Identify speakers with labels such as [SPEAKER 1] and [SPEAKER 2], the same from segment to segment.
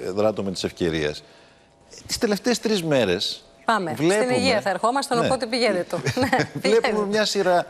[SPEAKER 1] δράτω με τις ευκαιρίες. Τις τελευταίες 3 μέρες.
[SPEAKER 2] Πάμε.
[SPEAKER 1] Βλέπουμε,
[SPEAKER 2] στην υγεία θα ερχόμαστε, ναι. Οπότε πηγαίνετε το.
[SPEAKER 1] Βλέπουμε μια σειρά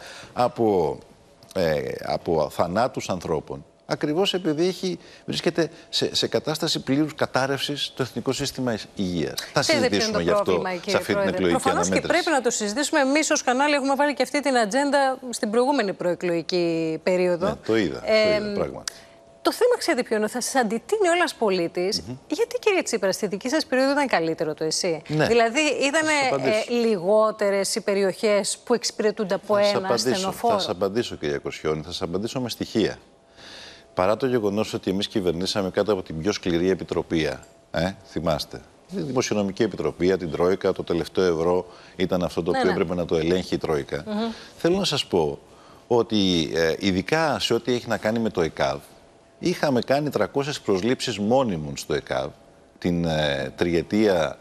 [SPEAKER 1] από θανάτους ανθρώπων. Ακριβώς επειδή βρίσκεται σε κατάσταση πλήρους κατάρρευσης το Εθνικό Σύστημα Υγείας. Θα συζητήσουμε γι' αυτό σε αυτή την εκλογική αναμέτρηση.
[SPEAKER 2] Προφανώς και πρέπει να το συζητήσουμε. Εμείς ως κανάλι έχουμε βάλει και αυτή την ατζέντα στην προηγούμενη προεκλογική περίοδο.
[SPEAKER 1] Ναι, το είδα πράγματι.
[SPEAKER 2] Το θέμα, ξέρετε ποιο είναι, θα σας αντιτείνει ο ένας πολίτης. Γιατί, κύριε Τσίπρα, στη δική σας περίοδο ήταν καλύτερο το ΕΣΥ?
[SPEAKER 1] Ναι.
[SPEAKER 2] Δηλαδή, ήταν λιγότερες οι περιοχές που εξυπηρετούνται από ένα ασθενοφόρο?
[SPEAKER 1] Θα σας απαντήσω, κυρία Κοσιόνη, θα σας απαντήσω με στοιχεία. Παρά το γεγονός ότι εμείς κυβερνήσαμε κάτω από την πιο σκληρή επιτροπή, θυμάστε, τη Δημοσιονομική Επιτροπή, την Τρόικα, το τελευταίο ευρώ ήταν αυτό το οποίο έπρεπε να το ελέγχει η Τρόικα. Θέλω να σας πω ότι ειδικά σε ό,τι έχει να κάνει με το ΕΚΑΒ, είχαμε κάνει 300 προσλήψεις μόνιμων στο ΕΚΑΒ την τριετία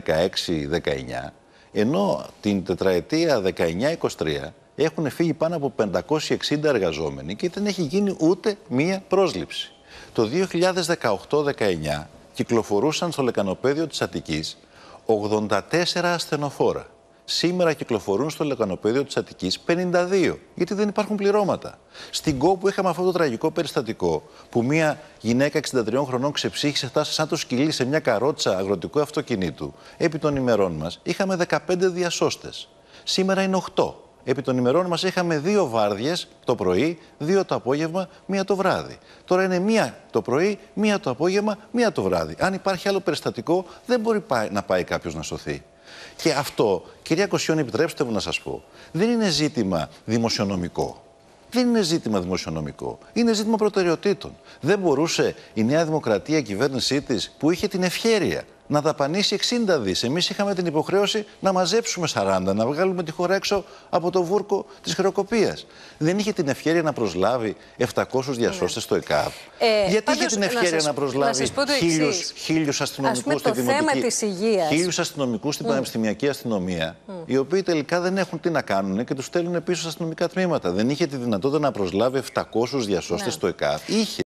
[SPEAKER 1] 16-19, ενώ την τετραετία 19-23 έχουν φύγει πάνω από 560 εργαζόμενοι και δεν έχει γίνει ούτε μία πρόσληψη. Το 2018-19 κυκλοφορούσαν στο λεκανοπέδιο της Αττικής 84 ασθενοφόρα. Σήμερα κυκλοφορούν στο λεκανοπέδιο της Αττικής 52, γιατί δεν υπάρχουν πληρώματα. Στην Κόπου είχαμε αυτό το τραγικό περιστατικό που μια γυναίκα 63 χρονών ξεψύχησε, φτάσει σαν το σκυλί σε μια καρότσα αγροτικού αυτοκινήτου. Επί των ημερών μας είχαμε 15 διασώστες. Σήμερα είναι 8. Επί των ημερών μας είχαμε 2 βάρδιες το πρωί, 2 το απόγευμα, 1 το βράδυ. Τώρα είναι 1 το πρωί, 1 το απόγευμα, 1 το βράδυ. Αν υπάρχει άλλο περιστατικό, δεν μπορεί να πάει κάποιος να σωθεί. Και αυτό, κυρία Κοσιόνη, επιτρέψτε μου να σας πω, δεν είναι ζήτημα δημοσιονομικό. Δεν είναι ζήτημα δημοσιονομικό. Είναι ζήτημα προτεραιοτήτων. Δεν μπορούσε η Νέα Δημοκρατία, η κυβέρνησή της, που είχε την ευχέρεια να δαπανίσει 60 δις. Εμείς είχαμε την υποχρέωση να μαζέψουμε 40, να βγάλουμε τη χώρα έξω από το βούρκο της χρεοκοπίας. Δεν είχε την ευχέρεια να προσλάβει 700 διασώστες στο ΕΚΑΒ. Γιατί είχε την ευχέρεια να προσλάβει 1.000 αστυνομικούς στη δημοτική, 1.000 αστυνομικούς στην πανεπιστημιακή αστυνομία, οι οποίοι τελικά δεν έχουν τι να κάνουν και τους στέλνουν πίσω στα αστυνομικά τμήματα. Δεν είχε τη δυνατότητα να προσλάβει 700 διασώστες στο ΕΚΑΒ. Είχε.